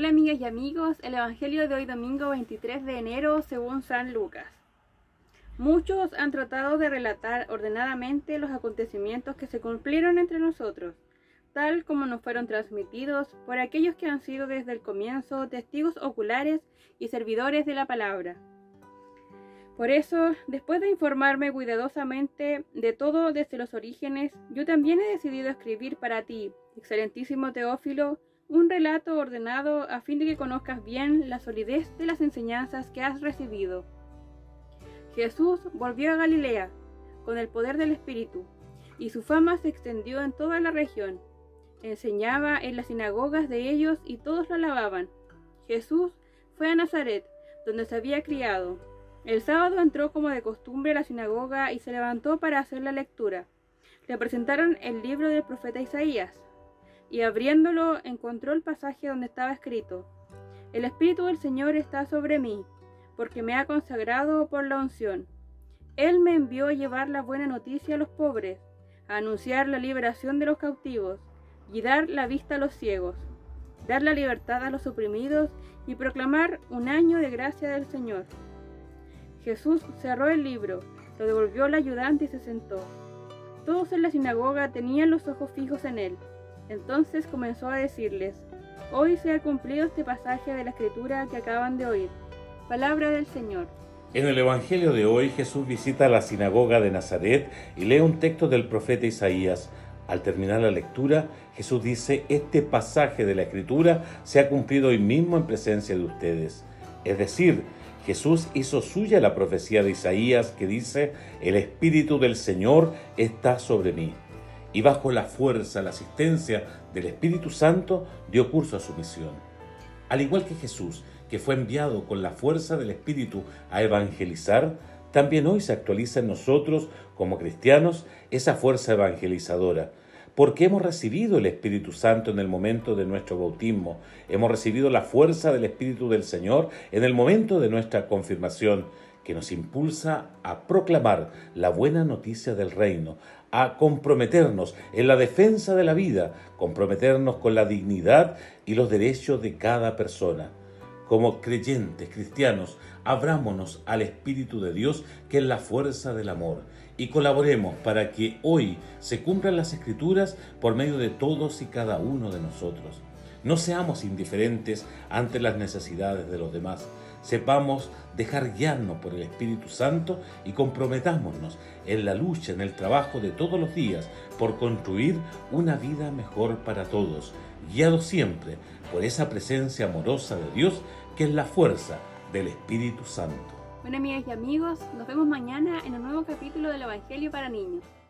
Hola amigas y amigos, el Evangelio de hoy domingo 23 de enero según San Lucas. Muchos han tratado de relatar ordenadamente los acontecimientos que se cumplieron entre nosotros, tal como nos fueron transmitidos por aquellos que han sido desde el comienzo testigos oculares y servidores de la palabra. Por eso, después de informarme cuidadosamente de todo desde los orígenes, yo también he decidido escribir para ti, excelentísimo Teófilo, un relato ordenado a fin de que conozcas bien la solidez de las enseñanzas que has recibido. Jesús volvió a Galilea con el poder del Espíritu, y su fama se extendió en toda la región. Enseñaba en las sinagogas de ellos y todos lo alababan. Jesús fue a Nazaret, donde se había criado. El sábado entró como de costumbre a la sinagoga y se levantó para hacer la lectura. Le presentaron el libro del profeta Isaías, y abriéndolo encontró el pasaje donde estaba escrito: El Espíritu del Señor está sobre mí, porque me ha consagrado por la unción. Él me envió a llevar la buena noticia a los pobres, a anunciar la liberación de los cautivos, y dar la vista a los ciegos, dar la libertad a los oprimidos, y proclamar un año de gracia del Señor. Jesús cerró el libro, lo devolvió al ayudante y se sentó. Todos en la sinagoga tenían los ojos fijos en él. Entonces comenzó a decirles: Hoy se ha cumplido este pasaje de la Escritura que acaban de oír. Palabra del Señor. En el Evangelio de hoy, Jesús visita la sinagoga de Nazaret y lee un texto del profeta Isaías. Al terminar la lectura, Jesús dice: Este pasaje de la Escritura se ha cumplido hoy mismo en presencia de ustedes. Es decir, Jesús hizo suya la profecía de Isaías que dice: El Espíritu del Señor está sobre mí. Y bajo la fuerza, la asistencia del Espíritu Santo, dio curso a su misión. Al igual que Jesús, que fue enviado con la fuerza del Espíritu a evangelizar, también hoy se actualiza en nosotros, como cristianos, esa fuerza evangelizadora, porque hemos recibido el Espíritu Santo en el momento de nuestro bautismo, hemos recibido la fuerza del Espíritu del Señor en el momento de nuestra confirmación, que nos impulsa a proclamar la buena noticia del reino, a comprometernos en la defensa de la vida, comprometernos con la dignidad y los derechos de cada persona. Como creyentes cristianos, abrámonos al Espíritu de Dios, que es la fuerza del amor, y colaboremos para que hoy se cumplan las Escrituras por medio de todos y cada uno de nosotros. No seamos indiferentes ante las necesidades de los demás. Sepamos dejar guiarnos por el Espíritu Santo y comprometámonos en la lucha, en el trabajo de todos los días por construir una vida mejor para todos, guiados siempre por esa presencia amorosa de Dios que es la fuerza del Espíritu Santo. Bueno, amigas y amigos, nos vemos mañana en un nuevo capítulo del Evangelio para niños.